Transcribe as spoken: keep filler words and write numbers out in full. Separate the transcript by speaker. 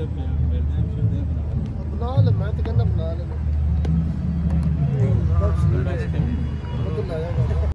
Speaker 1: ਮਿਲਦੇ ਆ ਮਿਲਦੇ ਆ ਬਣਾ
Speaker 2: ਬਣਾ ਲੈ, ਮੈਂ ਤਾਂ ਕਹਿੰਦਾ ਬਣਾ ਲੈ।